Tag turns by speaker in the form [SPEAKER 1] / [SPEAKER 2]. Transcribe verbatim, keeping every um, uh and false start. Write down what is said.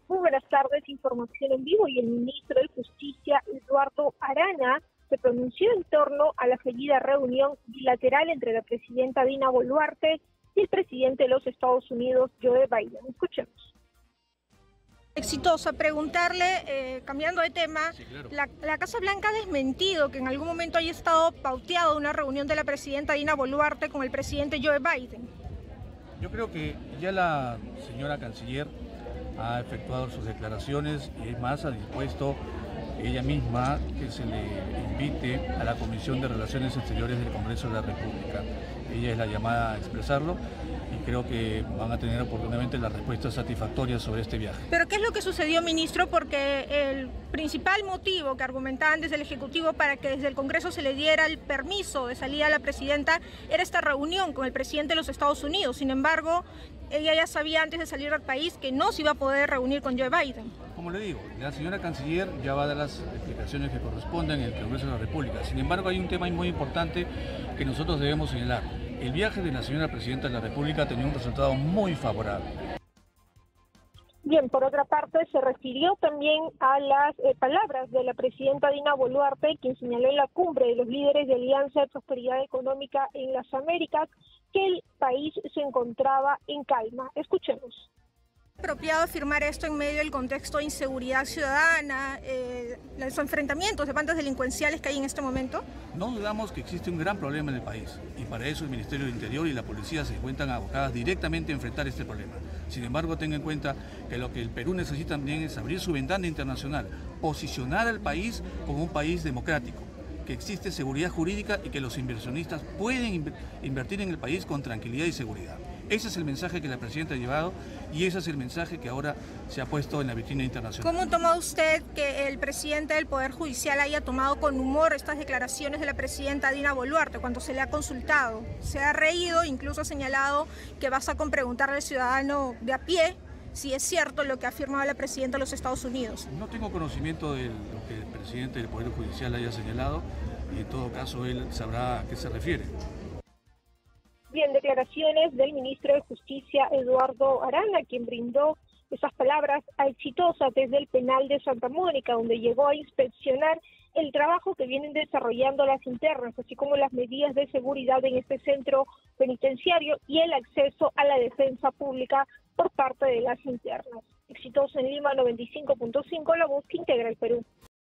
[SPEAKER 1] Muy buenas tardes, información en vivo y el ministro de Justicia, Eduardo Arana, se pronunció en torno a la fallida reunión bilateral entre la presidenta Dina Boluarte y el presidente de los Estados Unidos, Joe Biden. Escuchemos.
[SPEAKER 2] Exitosa. Preguntarle, eh, cambiando de tema, sí, claro. la, la Casa Blanca ha desmentido que en algún momento haya estado pauteado una reunión de la presidenta Dina Boluarte con el presidente Joe Biden.
[SPEAKER 3] Yo creo que ya la señora canciller ha efectuado sus declaraciones y es más, ha dispuesto ella misma que se le invite a la Comisión de Relaciones Exteriores del Congreso de la República. Ella es la llamada a expresarlo y creo que van a tener oportunamente las respuestas satisfactorias sobre este viaje.
[SPEAKER 2] ¿Pero qué es lo que sucedió, ministro? Porque el principal motivo que argumentaban desde el Ejecutivo para que desde el Congreso se le diera el permiso de salida a la presidenta era esta reunión con el presidente de los Estados Unidos. Sin embargo, ella ya sabía antes de salir al país que no se iba a poder reunir con Joe Biden.
[SPEAKER 3] Como le digo, la señora canciller ya va a dar las explicaciones que corresponden en el Congreso de la República. Sin embargo, hay un tema muy importante que nosotros debemos señalar. El viaje de la señora presidenta de la República ha tenido un resultado muy favorable.
[SPEAKER 1] Bien, por otra parte, se refirió también a las eh, palabras de la presidenta Dina Boluarte, quien señaló en la cumbre de los líderes de Alianza de Prosperidad Económica en las Américas que el país se encontraba en calma. Escuchemos.
[SPEAKER 2] ¿Es apropiado afirmar esto en medio del contexto de inseguridad ciudadana, eh, los enfrentamientos de bandas delincuenciales que hay en este momento?
[SPEAKER 3] No dudamos que existe un gran problema en el país y para eso el Ministerio del Interior y la policía se encuentran abocadas directamente a enfrentar este problema. Sin embargo, tenga en cuenta que lo que el Perú necesita también es abrir su ventana internacional, posicionar al país como un país democrático, que existe seguridad jurídica y que los inversionistas pueden invertir en el país con tranquilidad y seguridad. Ese es el mensaje que la presidenta ha llevado y ese es el mensaje que ahora se ha puesto en la vitrina internacional.
[SPEAKER 2] ¿Cómo toma usted que el presidente del Poder Judicial haya tomado con humor estas declaraciones de la presidenta Dina Boluarte cuando se le ha consultado? Se ha reído, incluso ha señalado que basta con preguntarle al ciudadano de a pie si es cierto lo que ha afirmado la presidenta de los Estados Unidos.
[SPEAKER 3] No tengo conocimiento de lo que el presidente del Poder Judicial haya señalado y en todo caso él sabrá a qué se refiere.
[SPEAKER 1] Bien, declaraciones del ministro de Justicia, Eduardo Arana, quien brindó esas palabras a Exitosa desde el penal de Santa Mónica, donde llegó a inspeccionar el trabajo que vienen desarrollando las internas, así como las medidas de seguridad en este centro penitenciario y el acceso a la defensa pública por parte de las internas. Exitosa en Lima noventa y cinco punto cinco, la voz que integra el Perú.